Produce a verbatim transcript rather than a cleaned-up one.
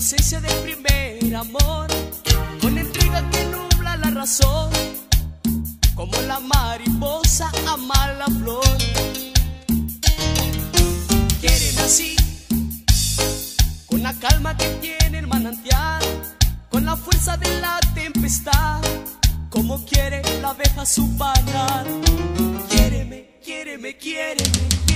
inocencia del primer amor, con entrega que nubla la razón, como la mariposa ama la flor. Quiéreme así, con la calma que tiene el manantial, con la fuerza de la tempestad, como quiere la abeja su panal. Quiéreme, quiéreme, quiéreme,